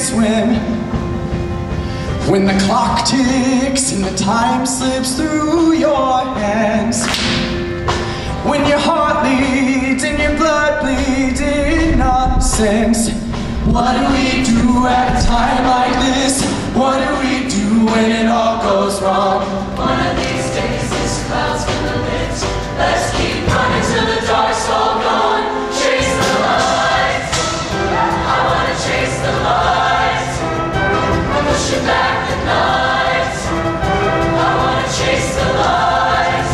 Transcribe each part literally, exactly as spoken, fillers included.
swim. When the clock ticks and the time slips through your hands. When your heart bleeds and your blood bleeds in nonsense. What do we do at a time like this? What do we do when it all goes wrong? One of these days this cloud's gonna lift. Let's keep running till the dark's all gone. Chase the light. I wanna chase the light. Pushing back the night. I wanna chase the light.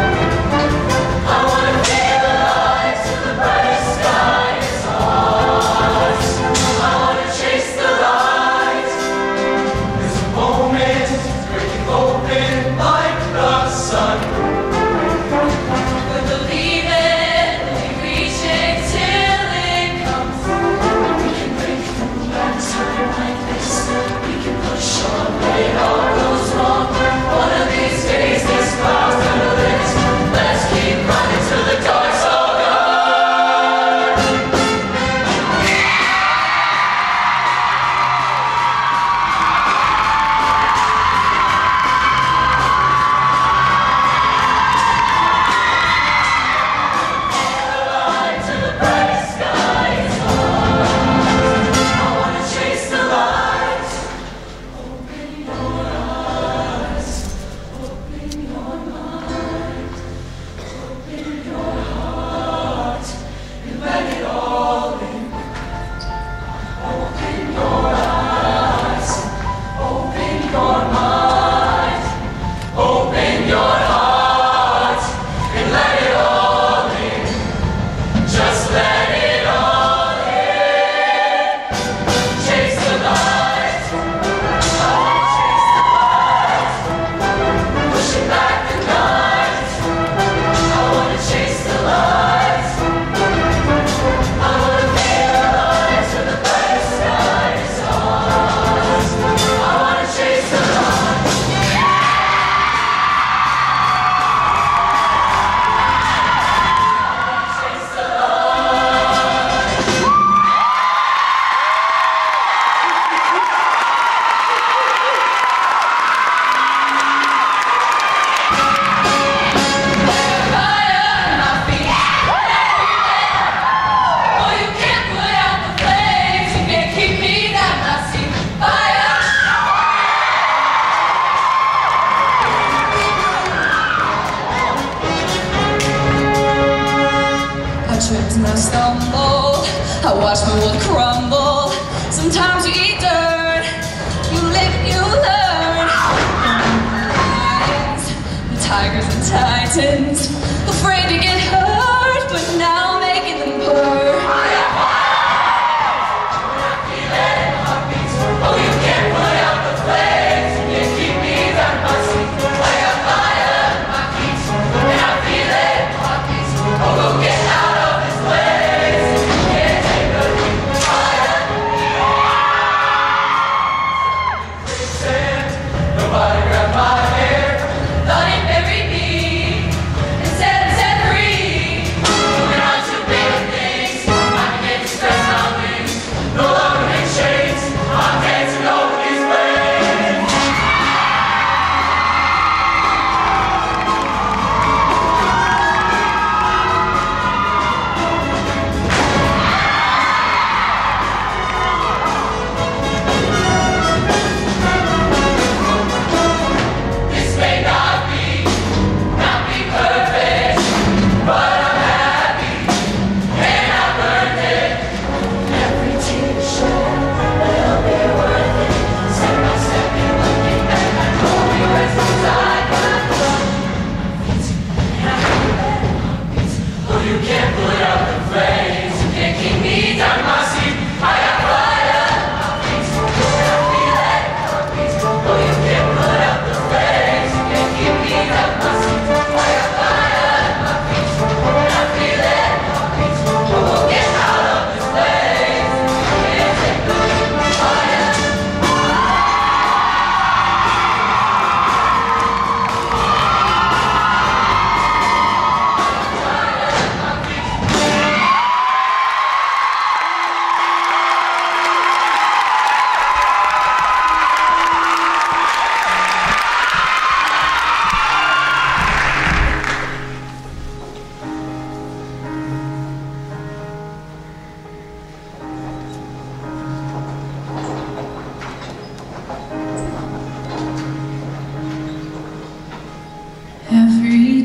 I wanna feel alive till the brightest sky is ours. I wanna chase the light. There's a moment breaking open like the sun.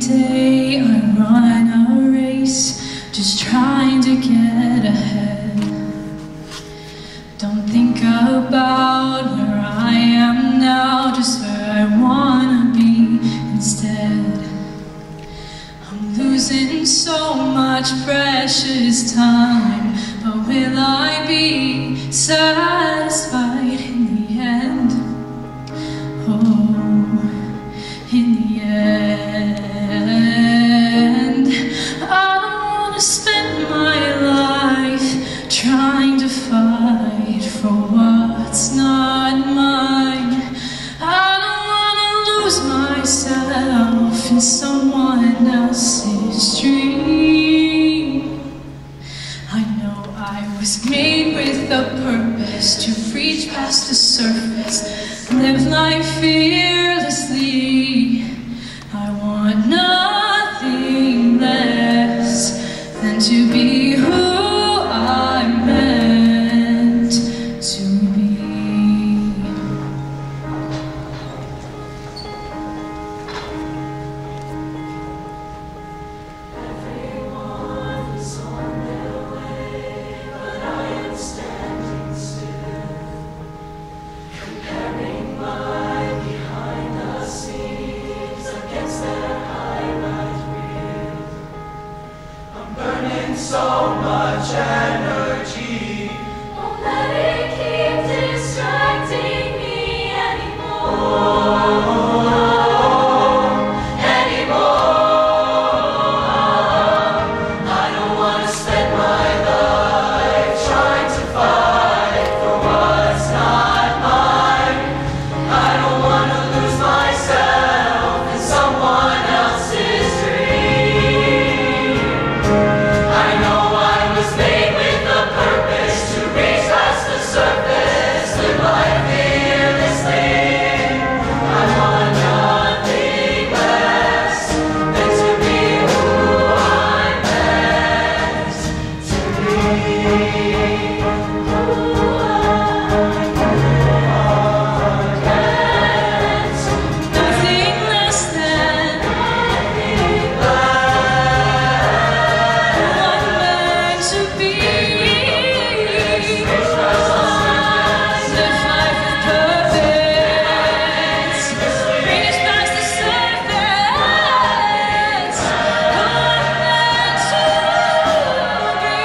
day I run a race, just trying to get ahead. Don't think about where I am now, just where I wanna be instead. I'm losing so much precious time, but will I be satisfied in the end? Oh, in the end, I don't wanna spend my life trying to fight for what's not mine. I don't wanna lose myself in someone else's dream. I know I was made with a purpose to reach past the surface, live life fearlessly. I want nothing less than to be who I'm meant to be. Everyone's on their way, but I am standing still, comparing my behind the scenes against their highlight reel. I'm burning so much energy. Won't let it keep distracting me anymore. Anymore. I don't want to spend my life trying to fight for what's not mine. I don't want to lose myself in someone else's dream. I know I was made with a purpose to reach past the surface, live life fearlessly. I want nothing less than to be who I'm meant to be. Who I'm meant to be. Nothing less than Nothing less. I'm meant to be. Reach past the surface. Live life with purpose. Reach past the surface. Who I'm meant to be.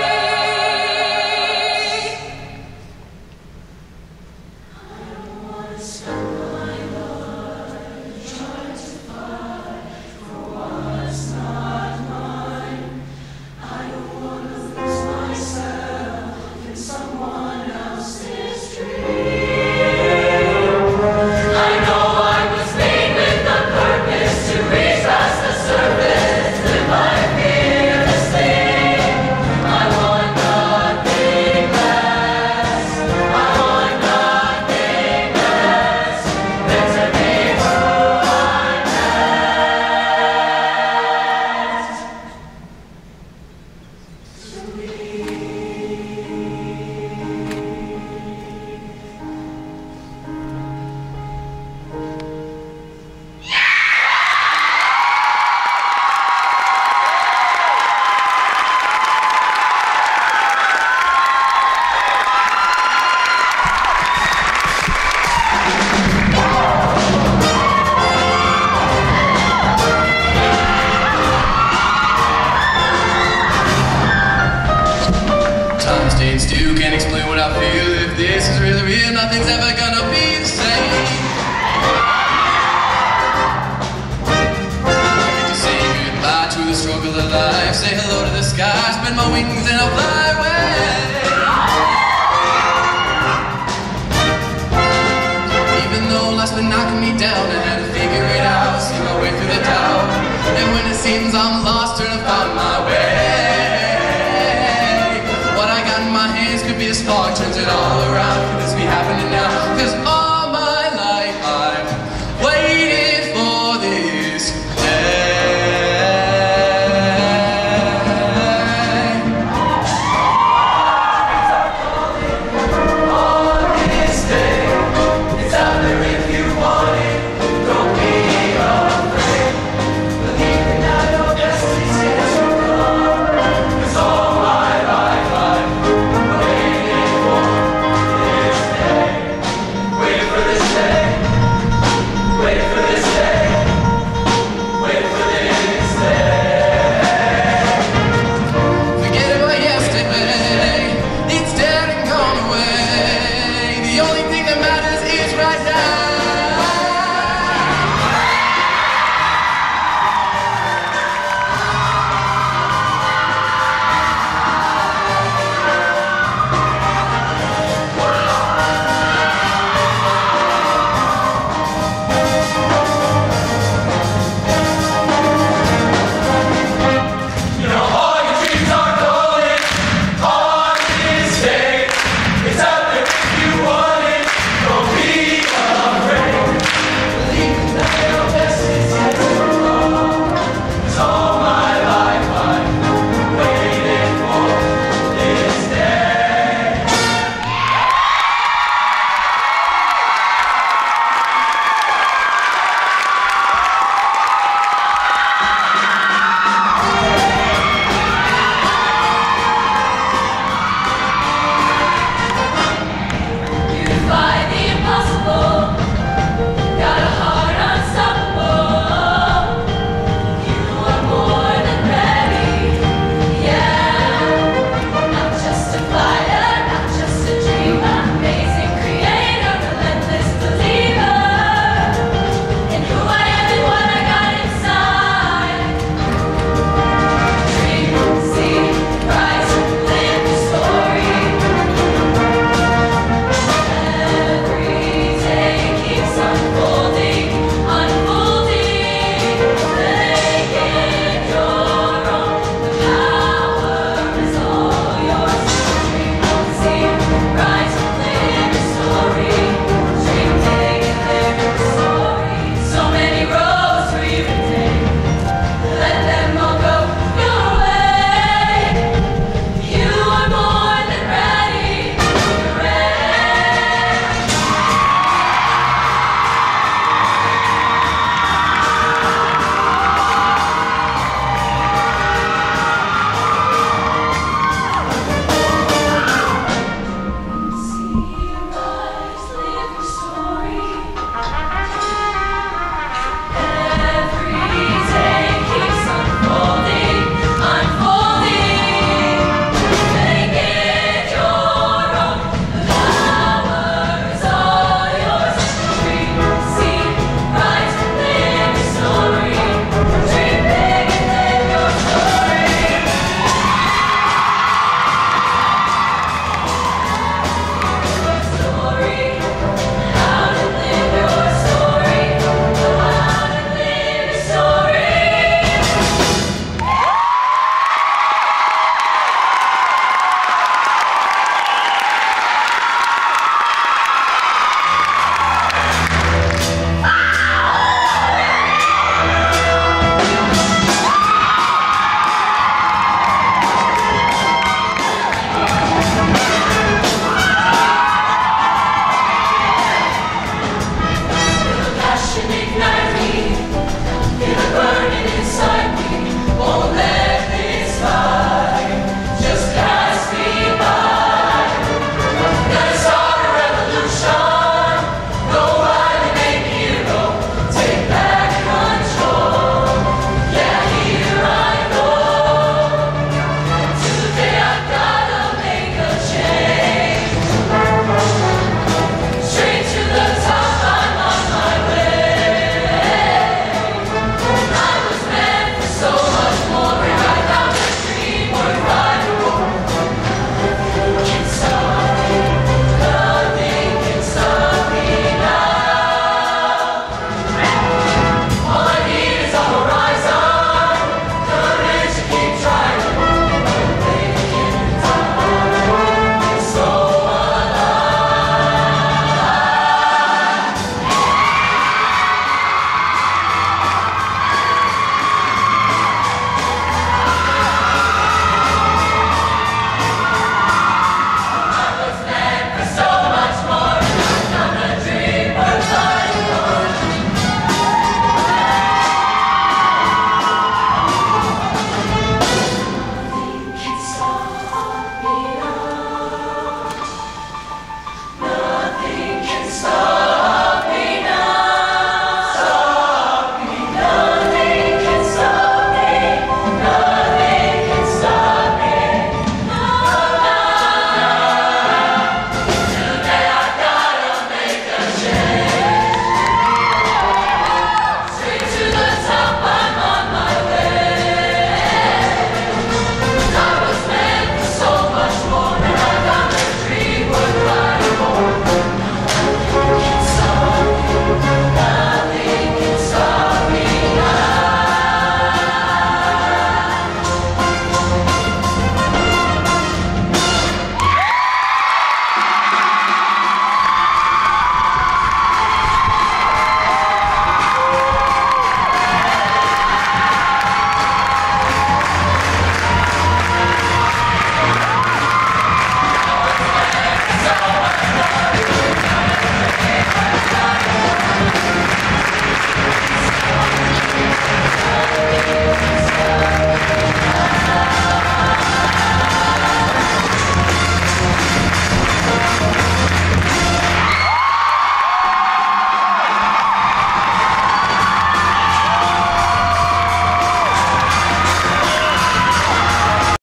I don't want to spend my life trying to fight for what's not mine. I don't want to lose myself in someone else's dream. I know I was made with a purpose to reach past the surface, live life fearlessly. I want nothing less. I want nothing less than to be who I'm meant to Time, states, do can't explain what I feel. If this is really real, nothing's ever gonna be the same. I get to say goodbye to the struggle of life, say hello to the sky, spread my wings and I'll fly away. Even though life's been knocking me down, I had to figure it out, see my way through the doubt. And when it seems I'm lost, trying to find my way.